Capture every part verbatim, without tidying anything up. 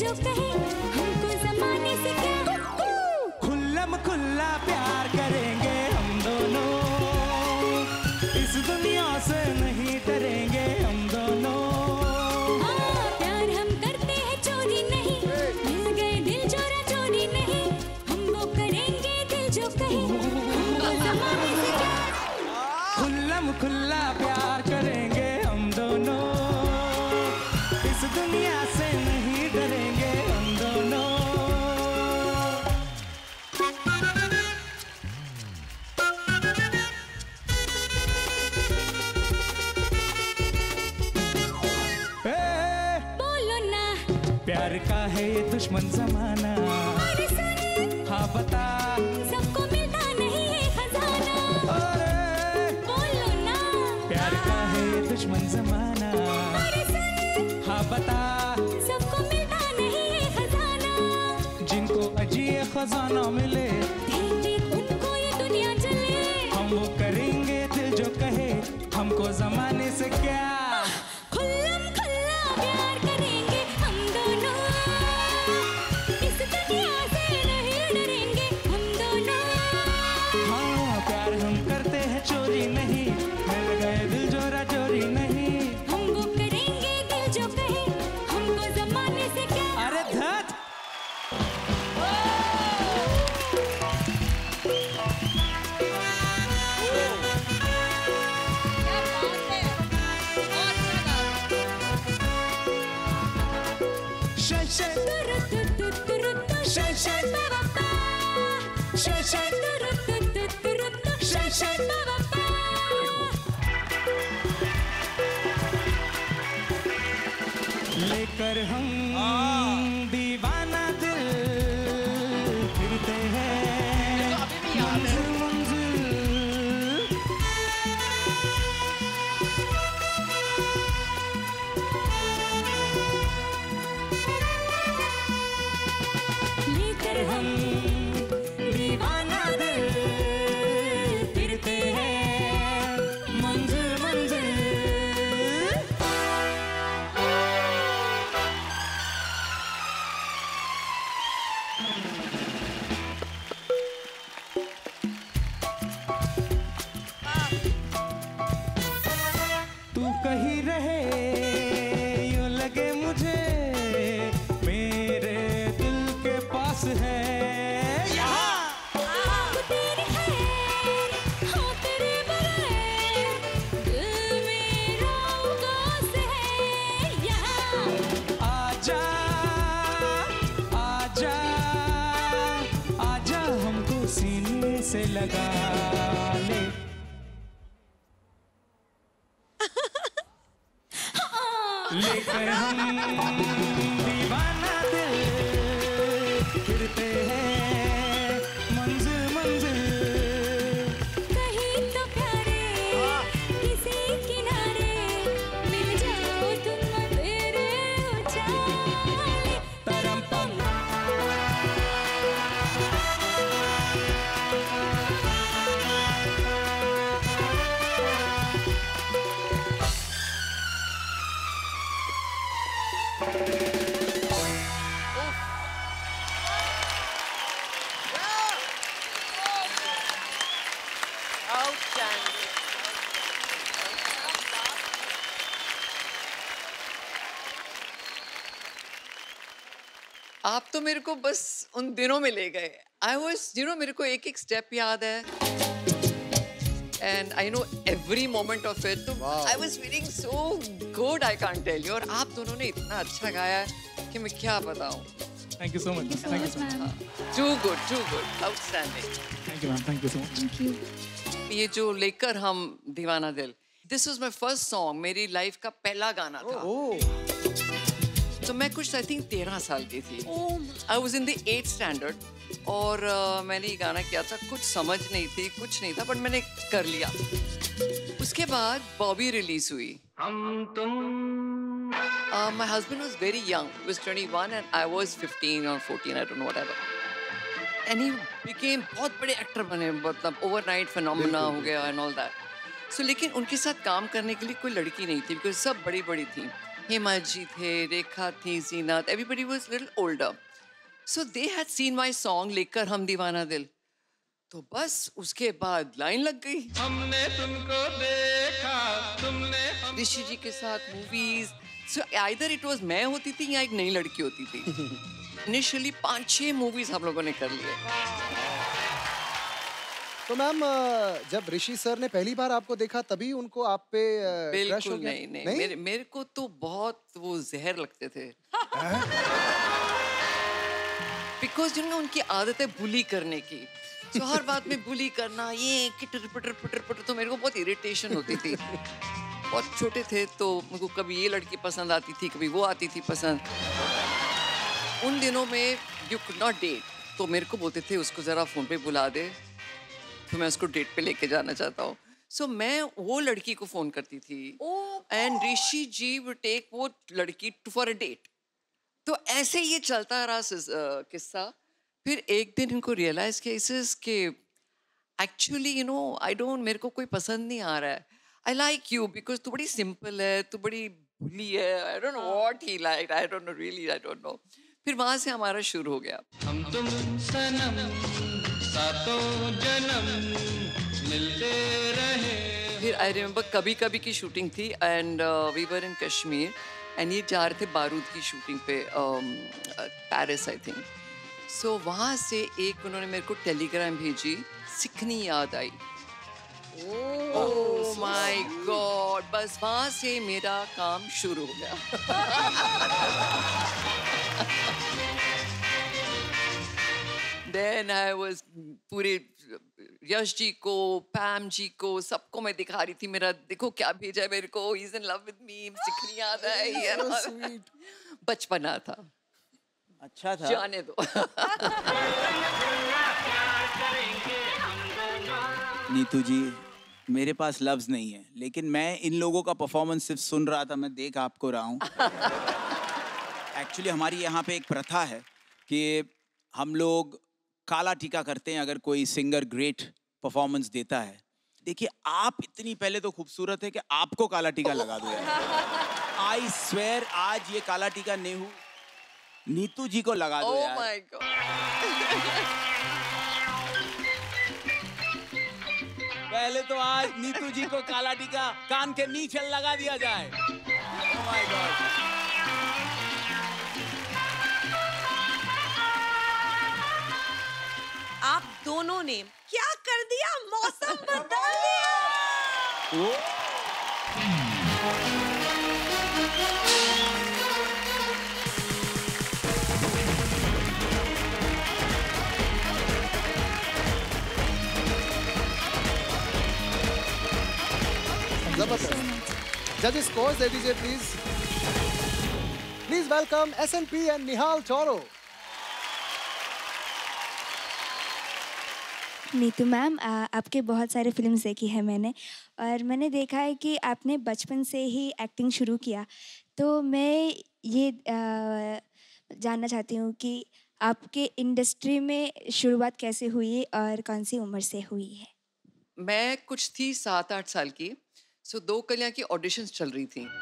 जो कहे हमको जमाने से क्या। खुल्लम खुल्ला प्यार करेंगे हम दोनों, इस दुनिया से नहीं डरेंगे हम दोनों। हाँ, प्यार हम करते हैं चोरी नहीं, मिल गए दिल चोरा चोरी नहीं, हम वो करेंगे दिल जो कहे हमको जमाने से क्या। खुल्लम खुल्ला प्यार करेंगे हम दोनों, इस दुनिया से नहीं डरेंगे हम दोनों। ए, बोलो ना प्यार का है ये दुश्मन जमाना, अरे सुन हाँ बता सबको मिलता नहीं है खजाना। अरे बोलो ना प्यार का है ये दुश्मन जमाना, अरे सुन हाँ बता सबको मिलता नहीं है खजाना। जिनको अजीब खजाना मिले देख देख उनको ये दुनिया चले, हम वो करेंगे दिल जो कहे हमको जमाने से क्या। खुल्लम खुल्ला प्यार करेंगे हम दोनों, इस दुनिया से नहीं डरेंगे हम दोनों। हाँ प्यार हम करते हैं चोरी नहीं, मिल गए दिल जोरा चोरी नहीं, हम वो करेंगे दिल जो कहे हमको जमाने से क्या। अरे धत Shine, shine, shine, shine, shine, shine, shine, shine. लेकर हम दीवाना दिल फिरते हैं मंजिल मंजिल। लेकर हम दीवाना दिल फिरते हैं मंजिल मंजिल। तू कहीं रहे यूं लगे मुझे, मेरे दिल के पास है यहाँ। वो तेरी खैर, हाँ तेरे बगैर, दिल मेरा उदास है यहाँ। आजा आजा आजा हमको सीने से लगा ले। लेकर हम दीवाना दिल फिरते हैं मंजिल मंजिल। कहीं तो प्यारे किसी किनारे मिल जाओ तुम मेरे उछाले। तरम पम आप तो मेरे को बस उन दिनों में ले गए। आई वॉज यू नो मेरे को एक एक स्टेप याद है and I know every moment of it. तो I was feeling so good, I can't tell you. और आप दोनों ने इतना अच्छा गाया है कि मैं क्या बताऊं। Thank you so much. Thank you ma'am. Too good, too good, outstanding. Thank you ma'am. Thank you so much. Thank you. ये जो लेकर हम दीवाना दिल, this was my first song, मेरी लाइफ का पहला गाना था। तो मैं कुछ आई थिंक तेरह साल की थी। I was in the eight standard और uh, मैंने ये गाना किया था। कुछ समझ नहीं थी, कुछ नहीं था, बट मैंने कर लिया। उसके बाद बॉबी रिलीज हुई। हम तुम my husband was very young, he was twenty-one and I was fifteen or fourteen, I don't know whatever. And he became बहुत बड़े एक्टर बने, मतलब ओवरनाइट फिनोमेना हो गया एंड ऑल दैट। सो लेकिन उनके साथ काम करने के लिए कोई लड़की नहीं थी, बिकॉज सब बड़ी बड़ी थी। हेमा जी थे, रेखा थी, जीनत, everybody was little older. So they had seen my song लेकर हम दीवाना दिल. तो बस उसके बाद लाइन लग गई. हमने तुमको देखा, तुमने ऋषि जी के साथ movies. So either it was मैं होती थी या एक नई लड़की होती थी. Initially पांच छह मूवीज हम लोगों ने कर लिए. तो मैम जब ऋषि सर ने पहली बार आपको देखा तभी उनको आप पे क्रश हो बिल्कुल गया? नहीं नहीं, नहीं? मेरे मेरे को तो बहुत वो जहर लगते थे. बिकॉज यू नो उनकी आदत है बुली करने की. so, हर बात में बुली करना, ये किटर पिटर पिटर पिटर, तो मेरे को बहुत इरिटेशन होती थी. बहुत छोटे थे तो मेरे को कभी ये लड़की पसंद आती थी, कभी वो आती थी पसंद. उन दिनों में यू कुड नॉट डेट, तो मेरे को बोलते थे उसको जरा फोन पे बुला दे, तो मैं उसको डेट पे लेके जाना चाहता हूँ. सो so, मैं वो लड़की को फोन करती थी and Rishi ji would take वो लड़की फॉर अ डेट. तो ऐसे ये चलता रहा uh, किस्सा. फिर एक दिन इनको रियलाइज किया इस के actually you know I don't, मेरे को कोई पसंद नहीं आ रहा है. आई लाइक यू बिकॉज तू बड़ी सिंपल है, तू बड़ी भूली है. I don't know what he like, I don't know really, I don't know. फिर वहां से हमारा शुरू हो गया. हम तुम सनम सातों जन्म मिलते रहे. फिर आई रिमेम्बर कभी कभी की शूटिंग थी and we were in Kashmir and ये जा रहे थे बारूद की शूटिंग पे पेरिस आई थिंक. सो वहाँ से एक उन्होंने मेरे को टेलीग्राम भेजी, सिखनी याद आई. ओह माय गॉड. बस वहाँ से मेरा काम शुरू हो गया. Then I was पूरे यश जी को, पैम जी को, सबको मैं दिखा रही थी मेरा, देखो क्या भेजा है मेरे को, he's in love with me, सिखनी याद आई. बचपना था. अच्छा था. जाने दो. नीतू जी, मेरे पास लफ्ज नहीं है, लेकिन मैं इन लोगों का परफॉर्मेंस सिर्फ सुन रहा था, मैं देख आपको रहा हूँ. एक्चुअली हमारी यहाँ पे एक प्रथा है कि हम लोग काला टीका करते हैं अगर कोई सिंगर ग्रेट परफॉर्मेंस देता है. देखिए आप इतनी पहले तो खूबसूरत है कि आपको काला टीका लगा दो यार. आई स्वेयर आज ये काला टीका नेहू नीतू जी को लगा दो यार. Oh my God. पहले तो आज नीतू जी को काला टीका कान के नीचे लगा दिया जाए. Oh my God. आप दोनों ने क्या कर दिया, मौसम बदल दिया. जबरदस्त. जजेस स्कोर्स दे दीजिए please. Please welcome S N P and Nihal Chauro. Neetu ma'am, आपके बहुत सारे फिल्म्स देखी है मैंने, और मैंने देखा है कि आपने बचपन से ही एक्टिंग शुरू किया. तो मैं ये आ, जानना चाहती हूँ कि आपके इंडस्ट्री में शुरुआत कैसे हुई और कौन सी उम्र से हुई है? मैं कुछ थी सात आठ साल की. सो so, दो कलियां की ऑडिशंस चल रही थी.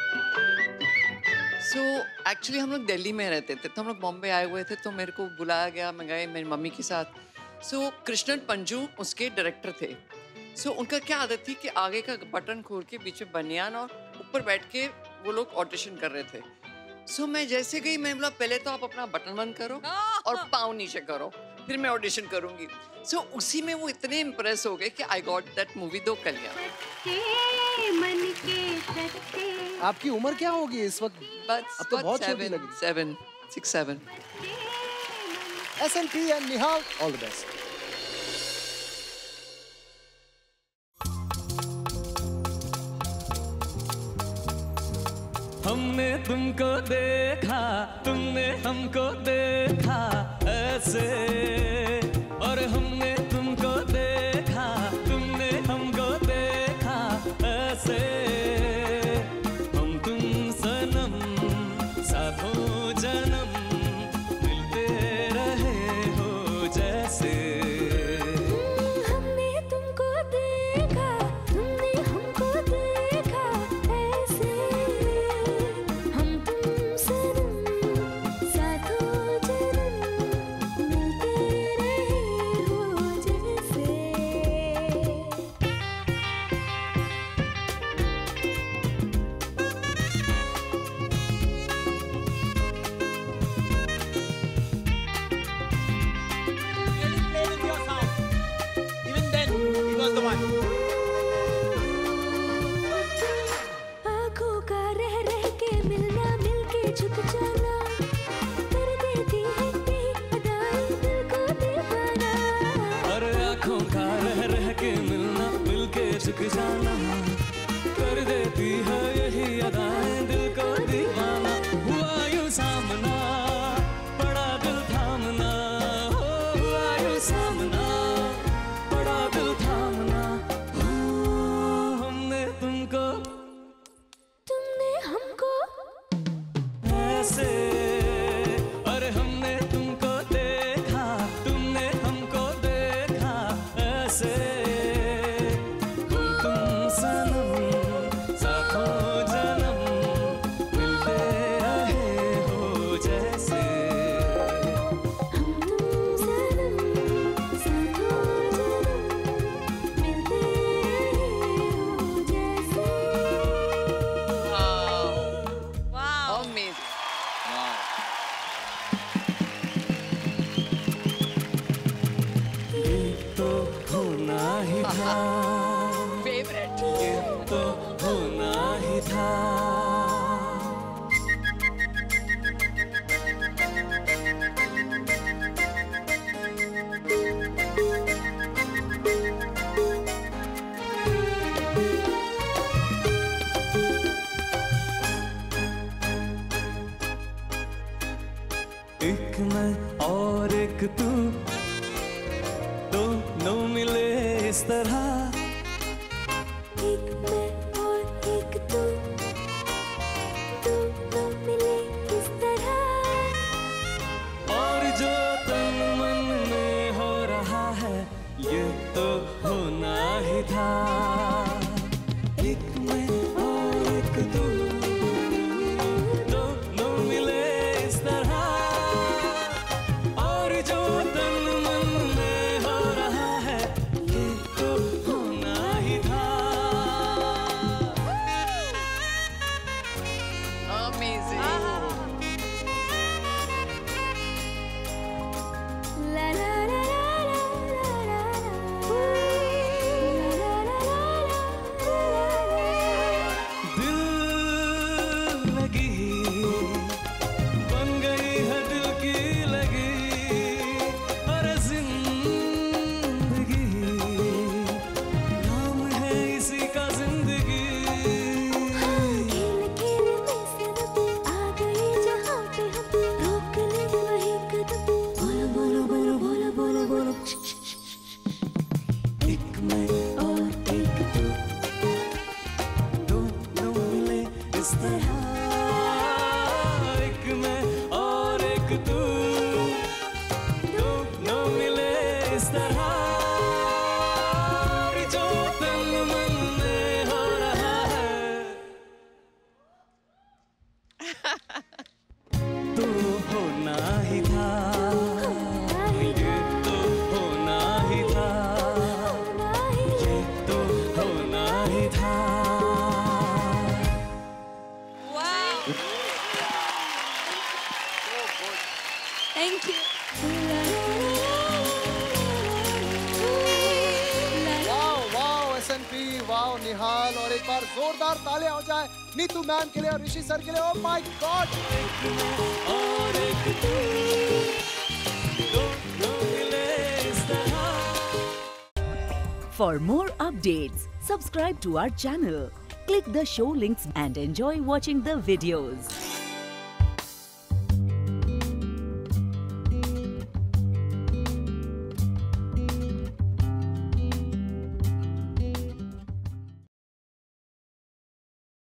सो so, एक्चुअली हम लोग दिल्ली में रहते थे, तो हम लोग बॉम्बे आए हुए थे, तो मेरे को बुलाया गया. मैं गए मेरी मम्मी के साथ. सो so, कृष्णन पंजू उसके डायरेक्टर थे. सो so, उनका क्या आदत थी कि आगे का बटन खोल के बीच में बनियान और ऊपर बैठ के वो लोग ऑडिशन कर रहे थे. सो so, मैं जैसे गई, मैं बोला पहले तो आप अपना बटन बंद करो और पाँव नीचे करो, फिर मैं ऑडिशन करूंगी. सो so, उसी में वो इतने इम्प्रेस हो गए कि आई गॉट दैट मूवी दो कलियां. आपकी उम्र क्या होगी इस वक्त? बस अब तो बहुत छोटी लग रही. Seven six seven. S N P and Nihal, all the best. हमने तुमको देखा, तुमने हमको देखा ऐसे, और हमने तुमको देखा, तुमने हमको देखा ऐसे. हम तुम सनम सातों जन्म मिलते रहे हो जैसे. हमने तुमको देखा, तुमने हमको देखा ऐसे. झुक जाना कर देती है यही अदाएं दिल को दीवाना। और आँखों का रह रह के मिलना मिल के झुक जाना कर देती है यही अदाएं दिल को दीवाना। हुआ यूं सामना बड़ा दिल थामना, हो हुआ यूं सामना बड़ा दिल थामना। हो हमने तुमको तुमने हमको ऐसे, अरे हमने तुमको देखा तुमने हमको देखा ऐसे। हम तुम सनम साथों जन्म मिलते रहे हो जैसे। हम तुम सनम साथों जन्म मिलते रहे हो जैसे। वाह Amazing. तो होना ही था, Favorite. तो होना ही था। एक मैं और एक तू दोनों मिले इस तरह। एक मैं और एक तू दोनों मिले इस तरह। और जो तन मन में हो रहा है ये तो होना ही था। एक मैं और एक तू दोनों मिले इस तरह। और जो तन मन में हो रहा है ये तो होना ही था। Amazing. La la la la la la la la la la la la। दिल लगी बन गई है दिल की लगी। अरे जिंदगी नाम है इसी का जिंदगी। खेल खेल में सनम आ गए जहाँ पे हम रोक ले वही कदम। बोलो बोलो बोलो बोलो बोलो बोलो। एक मैं और एक तू दोनों मिले इस तरह। एक मैं और एक तू दोनों मिले इस तरह। और जो तन मन में हो रहा है तो होना ही था। ये तो होना ही था। ये तो होना ही था। वाह thank you. Wow wow SNP, wow Nihal, और एक बार जोरदार ताले हो जाए नीतू मैम के लिए और ऋषि सर के लिए। Oh my god. और एक तू दोनों मिले इस तरह। For more updates, subscribe to our channel, click the show links and enjoy watching the videos.